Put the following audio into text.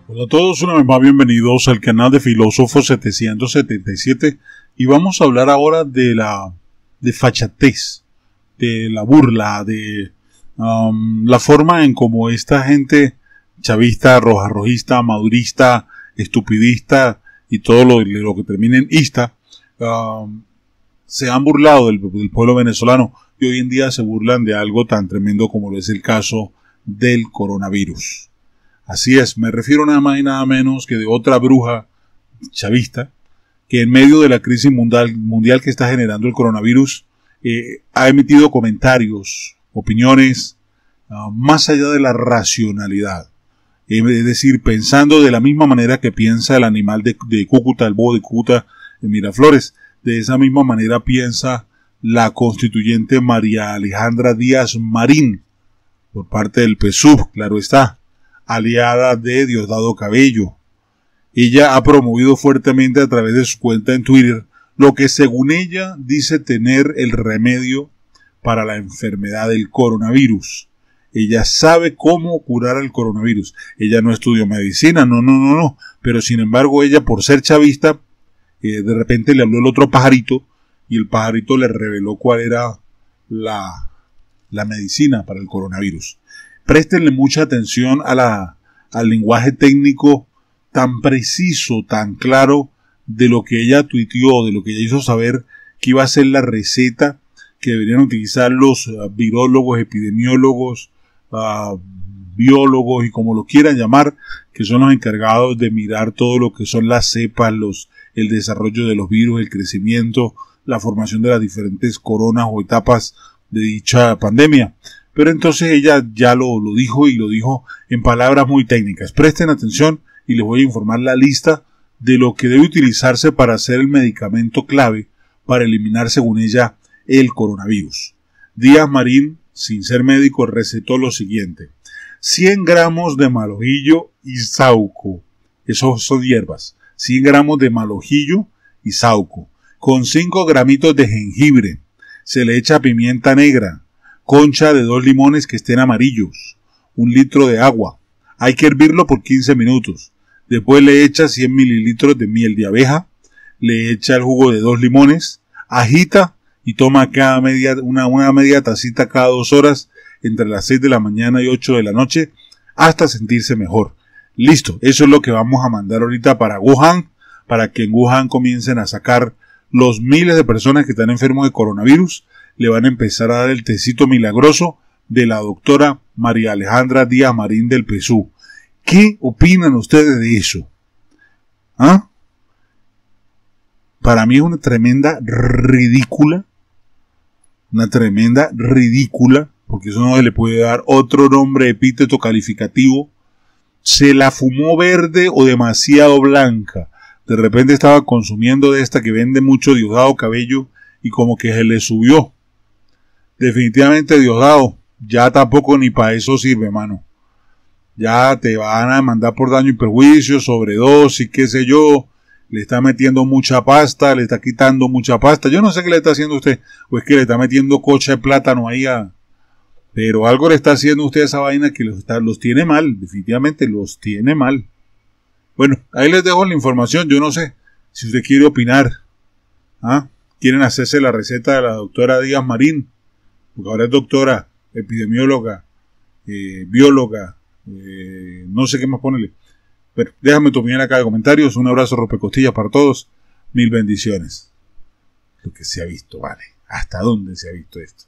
Hola a todos, una vez más bienvenidos al canal de Filósofo 777 y vamos a hablar ahora de la desfachatez, de la burla, de la forma en cómo esta gente chavista, rojista, madurista, estupidista y todo lo que termine en ista se han burlado del pueblo venezolano y hoy en día se burlan de algo tan tremendo como lo es el caso del coronavirus. Así es, me refiero nada más y nada menos que de otra bruja chavista que en medio de la crisis mundial que está generando el coronavirus ha emitido comentarios, opiniones más allá de la racionalidad. Es decir, pensando de la misma manera que piensa el animal de Cúcuta, el búho de Cúcuta en Miraflores. De esa misma manera piensa la constituyente María Alejandra Díaz Marín, por parte del PSUV, claro está, aliada de Diosdado Cabello. Ella ha promovido fuertemente a través de su cuenta en Twitter lo que según ella dice tener el remedio para la enfermedad del coronavirus. Ella sabe cómo curar el coronavirus. Ella no estudió medicina, no. Pero sin embargo ella, por ser chavista, de repente le habló el otro pajarito y el pajarito le reveló cuál era la medicina para el coronavirus. Préstenle mucha atención al lenguaje técnico tan preciso, tan claro de lo que ella tuiteó, de lo que ella hizo saber que iba a ser la receta que deberían utilizar los virólogos, epidemiólogos, biólogos y como lo quieran llamar, que son los encargados de mirar todo lo que son las cepas, el desarrollo de los virus, el crecimiento, la formación de las diferentes coronas o etapas de dicha pandemia. Pero entonces ella ya lo dijo y lo dijo en palabras muy técnicas. Presten atención y les voy a informar la lista de lo que debe utilizarse para hacer el medicamento clave para eliminar, según ella, el coronavirus. Díaz Marín, sin ser médico, recetó lo siguiente: 100 gramos de malojillo y sauco. Esos son hierbas. 100 gramos de malojillo y sauco. Con 5 gramitos de jengibre. Se le echa pimienta negra. Concha de 2 limones que estén amarillos, 1 litro de agua, hay que hervirlo por 15 minutos, después le echa 100 mililitros de miel de abeja, le echa el jugo de 2 limones, agita y toma una media tacita cada 2 horas entre las 6 de la mañana y 8 de la noche hasta sentirse mejor. Listo, eso es lo que vamos a mandar ahorita para Wuhan, para que en Wuhan comiencen a sacar los miles de personas que están enfermos de coronavirus. Le van a empezar a dar el tecito milagroso de la doctora María Alejandra Díaz Marín del PSUV. ¿Qué opinan ustedes de eso? Para mí es una tremenda ridícula, porque eso no se le puede dar otro nombre, epíteto calificativo. Se la fumó verde o demasiado blanca. De repente estaba consumiendo de esta que vende mucho Diosdado Cabello y como que se le subió. Definitivamente, Diosdado, ya tampoco ni para eso sirve, mano. Ya te van a mandar por daño y perjuicio, sobredosis, qué sé yo. Le está metiendo mucha pasta, le está quitando mucha pasta. Yo no sé qué le está haciendo usted. O es que le está metiendo cocha de plátano ahí pero algo le está haciendo usted a esa vaina que los tiene mal. Definitivamente los tiene mal. Bueno, ahí les dejo la información. Yo no sé si usted quiere opinar. ¿Quieren hacerse la receta de la doctora Díaz Marín? Porque ahora es doctora, epidemióloga, bióloga, no sé qué más ponerle. Pero déjame tu opinión acá de comentarios. Un abrazo rompecostillas para todos. 1000 bendiciones. Lo que se ha visto, vale. ¿Hasta dónde se ha visto esto?